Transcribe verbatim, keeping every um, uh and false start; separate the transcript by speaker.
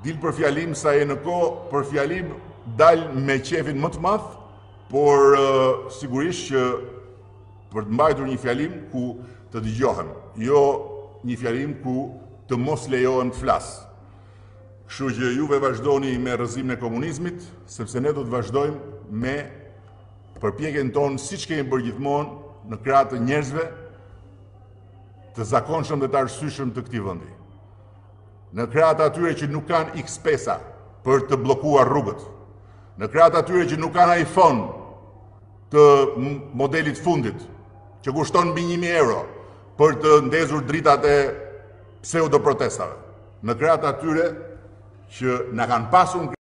Speaker 1: dil për fjalim sa e në ko për fjalim dal me qefin më të madh, por uh, sigurisht që për të mbajtur një fjalim ku të dëgjohen, jo një fjalim ku të mos lejohen të flasë. Kështu që juve vazhdoni me rrëzimin e komunizmit, sepse ne do të vazhdojmë me përpjekjen tonë siç kemi bërë gjithmonë në krah të njerëzve të zakonshëm dhe të arsyeshëm të këtij vendi. Në krah të atyre që nuk kanë iks pesa për të bllokuar rrugët, në krah të atyre që nuk kanë iPhone të modelit fundit, që kushton mbi një mijë euro për të ndezur dritat e pseudo protestave, në krah të atyre që na kanë pasur